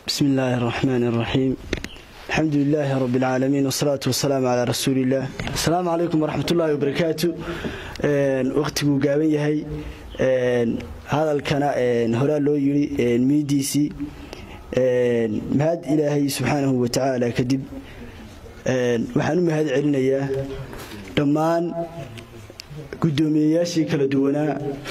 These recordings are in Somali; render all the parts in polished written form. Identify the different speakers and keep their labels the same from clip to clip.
Speaker 1: بسم الله الرحمن الرحيم. الحمد لله رب العالمين والصلاة والسلام على رسول الله. السلام عليكم ورحمة الله وبركاته. وقتكو قابن يهي هذا الكلام هلا لو يري ميديسي مهد إلهي سبحانه وتعالى كدب وحنو مهد علينا إياه دمان قدومياشي كلا دونا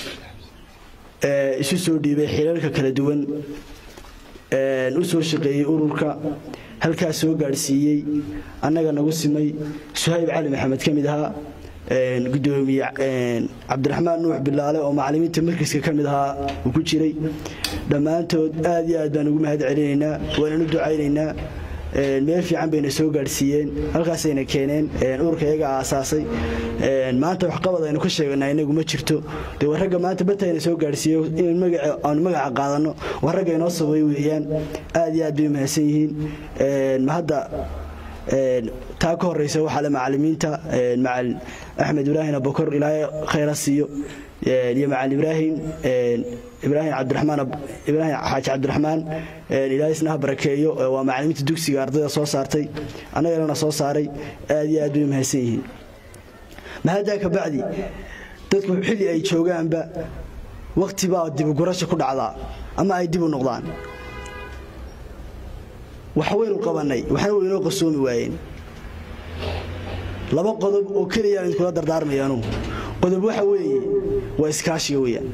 Speaker 1: isu soo dhiibay xilalka kala duwan u soo shaqeeyay ururka halka soo gaarsiiyay annaga nagu simay Suhayb Cali Maxamed kamid aha gudoomiye Cabdiraxmaan Nuux Bilaale oo macallimiinta markiiska kamid aha uu ku jiray dhamaantood aad iyo aad baan ugu mahad celinaynaa waan u ducaynaynaa meel fiican bayna soo gaarsiiyeen halkaasayna keeneen ururka iyaga aasaasay maanta wax qabad aynu ka sheegnaa inagu ma jirto warraga maanta batayna soo gaarsiiyo in magaca qaadano warraga inoo sabay weeyaan aad iyo aad bay mahadsan yihiin ma hadda taa ka horeysa waxa la macallimiinta macallin Axmed Ibrahim Abukar ilaahay khayr siiyo iyo macallin Ibrahim Cabdiraxmaan Xaaji Cabdiraxmaan ilaahay isna barakeeyo waa macallimiinta dugsiga ardayda soo saartay anagana soo saaray aad iyo aad bay mahadsan yihiin ma hada ka bacdi dadku xilli ay joogaanba waqti baa dib u gurasho ku dhacda ama ay dib u noqdaan waxa weyn u qabanay waxa weyn oo qasoomi waayeen laba qodob oo kaliya in kula dardaarmayaan qodob waxa weeye waa iskaashiga weeyaan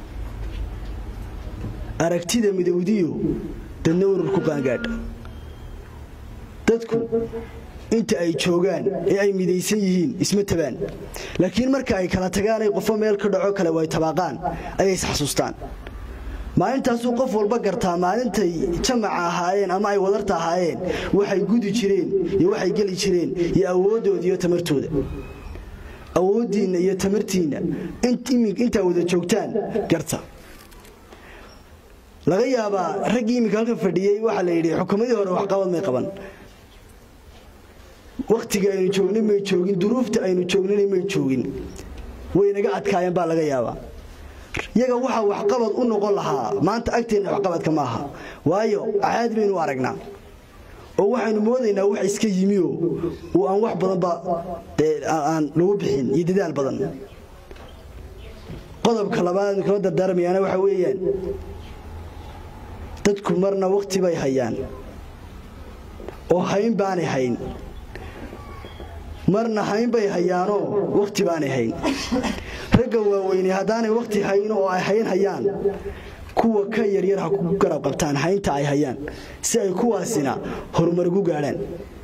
Speaker 1: aragtida midowdiyo dadna ururku qaangaadh dadku inta ay joogaan ee ay midaysan yihiin isma tabaan laakiin marka ay kala tagaan ay qof meel ka dhaco kale way tabaaqaan ay xasuustaan maalintaas uu qof walba gartaa maalintay jamac ahaayeen ama ay wadarta ahaayeen waxay gudi jireen iyo waxay gali jireen iyo awoodooda iyo tamartooda awoodiina iyo tamartiina inta wada joogtaan garta laga yaabaa ragii imika halka fadhiyay waxa la yiri xukuumadii hore wax qabad may qaban waqtiga aynu joognay may joogin duruufta aynu joognay may joogin way naga adkaayeen baa laga yaabaa yaga waxa wax qabad u noqon lahaa maanta agteena wax qabadka ma aha waayo aad baynu aragnaa oo waxaynu moodaynaa wax iska yimiyo oo aan wax badan ba aan lagu bixin iyo dadaal badan qodobka labaad ee kala dardaarmayana waxa weeyaan dadku marna waqti bay hayaan oo hayn baanay hayn marna hayn bay hayaano waqti baanay hayn ragga waaweyn hadaanay waqti hayn oo ay hayaan kuwa ka yaryar ha ku garab qabtaan haynta ay hayaan si ay kuwaasina horumar ugu gaaraan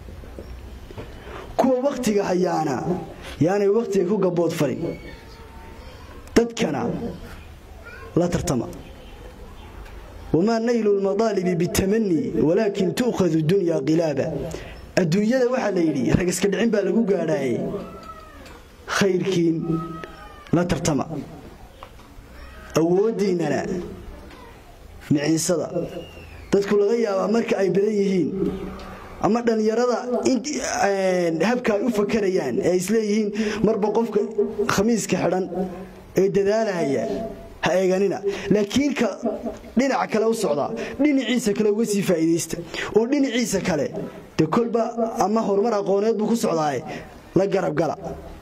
Speaker 1: kuwa waqtiga hayaana yaani waqtiga ku gabood farin dadkana la tartama وما نيل المطالب بالتمني ولكن تؤخذ الدنيا قلابا الدنيا waxa la yiri rag iska dhicin baa lagu gaadhay khayrkiin la tartama awoodiinana miciisada dadku laga yaabaa marka ay badan yihiin ama dhalinyarada habka ay u fakarayaan ay isleeyihiin marba qofka khamiiska xidhan ee dadaalaya ha eeganina laakiin ka dhinaca kale u socda dhinaciisa kale uga sii faa'iideysta oo dhinaciisa kale de kolba ama horumar aqooneed buu ku socdaay la garab gala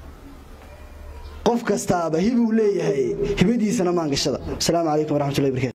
Speaker 1: qof kastaaba hibuu leeyahay hibadiisana maan gashada. Assalaamu alaykum wa rahmatullahi wa barakatuh.